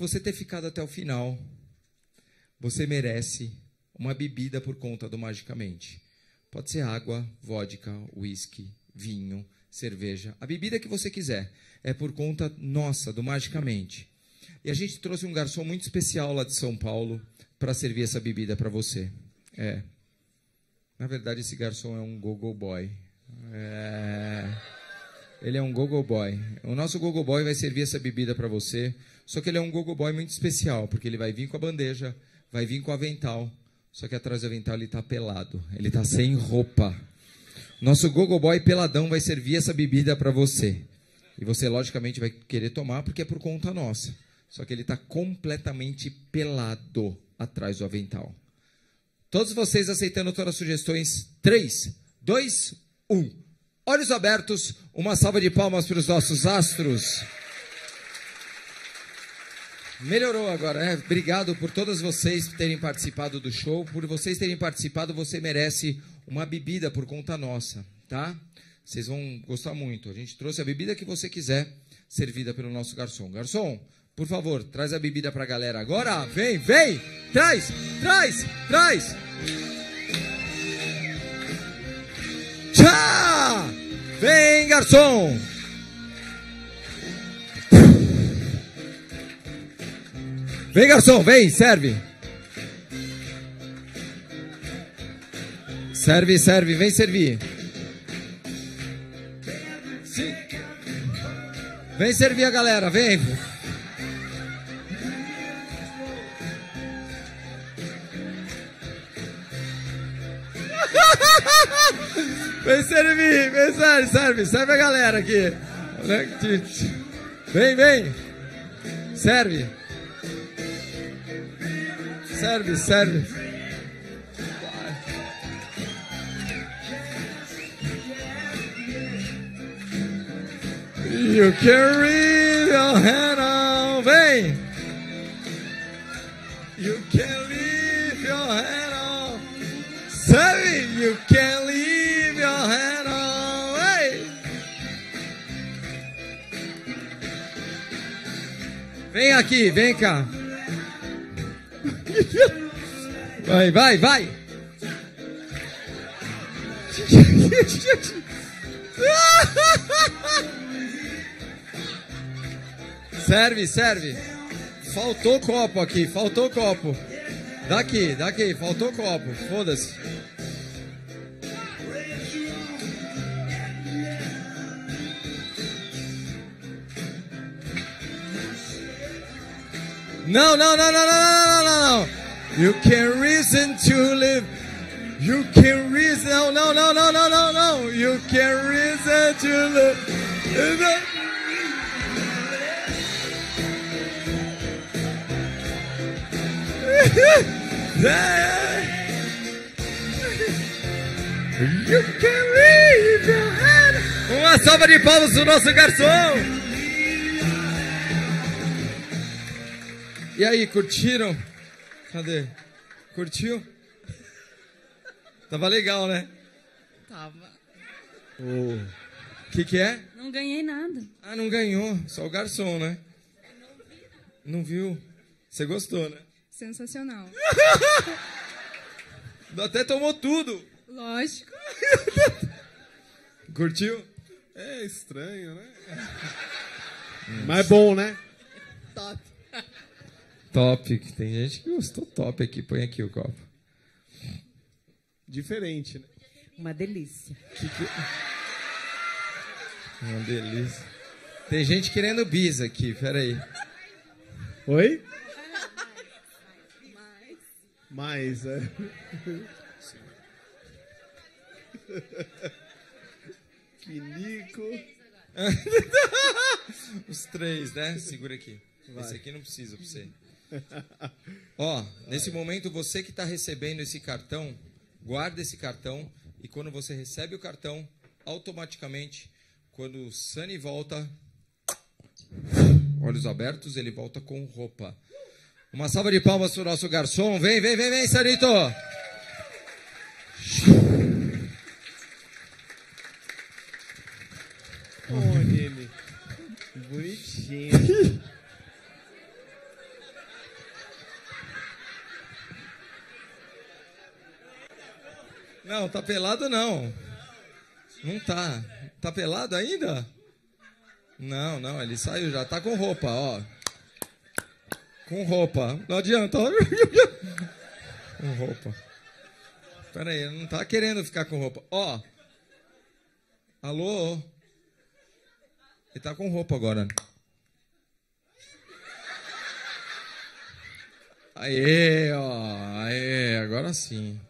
você ter ficado até o final, você merece uma bebida por conta do Magicamente. Pode ser água, vodka, whisky, vinho, cerveja. A bebida que você quiser. É por conta nossa, do Magicamente. E a gente trouxe um garçom muito especial lá de São Paulo para servir essa bebida para você. Na verdade, esse garçom é um go-go boy. Ele é um go-go boy. O nosso go-go boy vai servir essa bebida para você. Só que ele é um go-go boy muito especial, porque ele vai vir com a bandeja, vai vir com o avental. Só que atrás do avental ele está pelado. Ele está sem roupa. Nosso go-go boy peladão vai servir essa bebida para você. E você, logicamente, vai querer tomar, porque é por conta nossa. Só que ele está completamente pelado atrás do avental. Todos vocês aceitando todas as sugestões. 3, 2, 1. Olhos abertos. Uma salva de palmas para os nossos astros. Melhorou agora, né? Obrigado por todas vocês terem participado do show. Por vocês terem participado, você merece uma bebida por conta nossa, tá? Vocês vão gostar muito. A gente trouxe a bebida que você quiser, servida pelo nosso garçom. Garçom, por favor, traz a bebida para a galera agora. Vem, vem! Traz! Tchá! Vem, garçom! Vem, garçom, vem, serve. Serve, vem servir. Vem servir a galera, vem. Vem servir, serve a galera aqui. Vem. Serve. You can leave your hand on, vem. You can leave your hand on. Serve, you can leave your hand on, vem. Vem aqui, vem cá. Vai. Serve. Faltou copo aqui, Daqui, faltou copo, foda-se. Não. You can reason to live. You can reason. No. You can reason to live. You can leave your hand. Uma salva de palmas do nosso garçom. E aí, curtiram? Cadê? Curtiu? Tava legal, né? Tava. O que é? Não ganhei nada. Ah, não ganhou. Só o garçom, né? Não viu? Você gostou, né? Sensacional. Até tomou tudo. Lógico. Curtiu? É estranho, né? Mas bom, né? Top. Top. Tem gente que gostou top aqui. Põe aqui o copo. Diferente, né? Uma delícia. Uma delícia. Tem gente querendo bis aqui. Peraí. Oi? Mais, é. Quinico. Os 3, né? Segura aqui. Vai. Esse aqui não precisa pra você. Ó, nesse momento, você que está recebendo esse cartão, guarda esse cartão e quando você recebe o cartão, automaticamente, quando o Sunny volta, olhos abertos, ele volta com roupa. Uma salva de palmas para o nosso garçom. Vem, Sarito. Olha ele. Bonitinho. Não, tá pelado não. Não tá. Tá pelado ainda? Não, não, ele saiu já. Tá com roupa, ó. Com roupa. Não adianta. Com roupa. Pera aí, não tá querendo ficar com roupa. Ó. Alô? Ele tá com roupa agora. Aê, ó. Aê, agora sim.